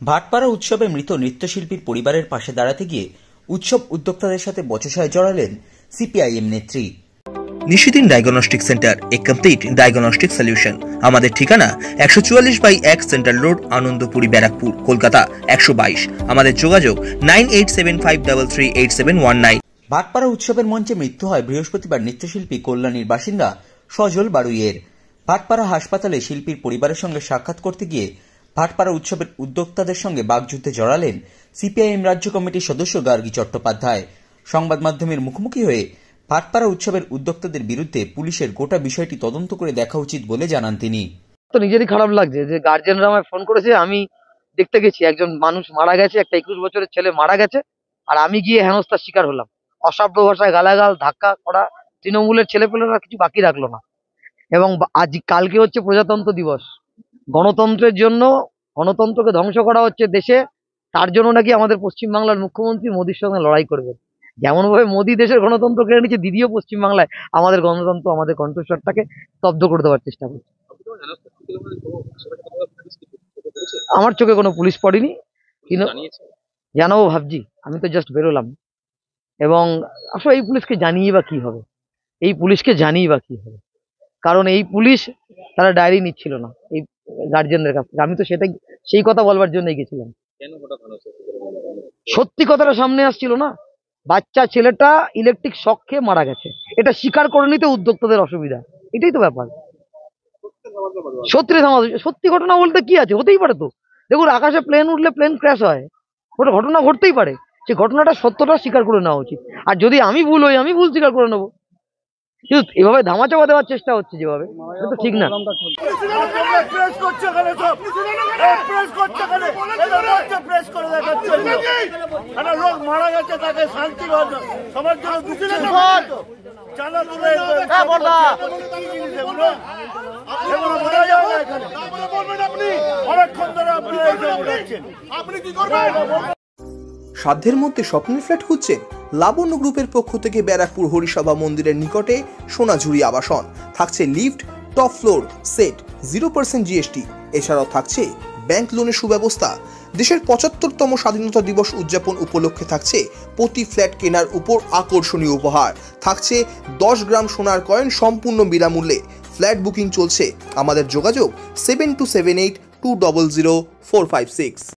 ভাটপাড়া উৎসবে মৃত নৃত্যশিল্পীর পরিবারের পাশে দাঁড়াতে গিয়ে উৎসব উদ্যোক্তাদের সাথে বচসায় জড়ালেন সিপিআইএম নেত্রী। Nishidin diagnostic centre, a complete diagnostic solution. আমাদের ঠিকানা 144/1 সেন্ট্রাল রোড, আনন্দপুরি, ব্যারাকপুর, কলকাতা 122। আমাদের যোগাযোগ 9875338719। ভাটপাড়া উৎসবের মঞ্চে মৃত্যু হয় বৃহস্পতিবার নৃত্যশিল্পী কল্যাণীর বাসিন্দা সজল বাড়ুইয়ের। ভাটপাড়া হাসপাতালে শিল্পীর পরিবারের সঙ্গে সাক্ষাৎ করতে গিয়ে ভাটপাড়া উৎসবের উদ্যোক্তাদের সঙ্গে বাকযুদ্ধে জড়ালেন সিপিআইএম রাজ্য কমিটির সদস্য গার্গী চট্টোপাধ্যায়। সংবাদ মাধ্যমের মুখোমুখি হয়ে ভাটপাড়া উৎসবের উদ্যোক্তাদের বিরুদ্ধে পুলিশের গোটা বিষয়টি তদন্ত করে দেখা উচিত বলে জানান তিনি। তো নিজেরই খারাপ লাগছে যে গার্জেনরা আমায় ফোন করেছে, আমি দেখতে গেছি একজন মানুষ মারা গেছে, একটা 21 বছরের ছেলে মারা গেছে, আর আমি গিয়ে হেনস্থার শিকার হলাম। অসভ্য ভাষায় গালাগাল, ধাক্কা করা, তৃণমূলের ছেলেপেলেরা কিছু বাকি রাখলো না। এবং আজ কালকে হচ্ছে প্রজাতন্ত্র দিবস, গণতন্ত্রের জন্য গণতন্ত্রকে ধ্বংস করা হচ্ছে দেশে। তার জন্য নাকি আমাদের পশ্চিমবাংলার মুখ্যমন্ত্রী মোদির সঙ্গে লড়াই করবেন। যেমন ভাবে মোদি দেশের গণতন্ত্র কেড়ে নিচ্ছে, দিদিও পশ্চিমবাংলায় আমাদের গণতন্ত্র, আমাদের কণ্ঠস্বরটাকে স্তব্ধ করে দেওয়ার চেষ্টা করছে। আমার চোখে কোনো পুলিশ পড়েনি, কিন্তু জানাবো ভাবছি। আমি তো জাস্ট বেরোলাম, এবং আসলে এই পুলিশকে জানিয়ে বা কি হবে, কারণ এই পুলিশ তারা ডায়েরি নিচ্ছিল না এই গার্জেনদের কাছ থেকে। আমি তো সেই কথা বলবার জন্যই গেছিলাম। সত্যি কথাটা সামনে আসছিল না। বাচ্চা ছেলেটা ইলেকট্রিক শক খেয়ে মারা গেছে, এটা স্বীকার করে নিতে উদ্যোক্তাদের অসুবিধা, এটাই তো ব্যাপার। সত্যি ঘটনা বলতে কি আছে, হতেই পারে তো। দেখুন, আকাশে প্লেন উঠলে প্লেন ক্র্যাশ হয়, ওটা ঘটনা ঘটতেই পারে। সেই ঘটনাটা সত্যটা স্বীকার করে নেওয়া উচিত। আর যদি আমি ভুল হই, আমি ভুল স্বীকার করে নেবো। কিন্তু এভাবে ধামাচাপা দেওয়ার চেষ্টা হচ্ছে যেভাবে, এটা তো ঠিক না। সাধ্যের মধ্যে স্বপ্নের ফ্ল্যাট খুঁজছেন? লাবণ্য গ্রুপের পক্ষ থেকে ব্যারাকপুর হরিসভা মন্দিরের নিকটে সোনাঝুরি আবাসন। থাকছে lift, top floor, set, 0% GST. এছাড়াও থাকছে ব্যাংক লোনের সুব্যবস্থা। দেশের 75তম স্বাধীনতা দিবস উদযাপন উপলক্ষে থাকছে প্রতি ফ্ল্যাট কেনার উপর আকর্ষণীয় উপহার। থাকছে 10 গ্রাম সোনার কয়েন সম্পূর্ণ বিনামূল্যে। ফ্ল্যাট বুকিং চলছে। আমাদের যোগাযোগ 7278200456।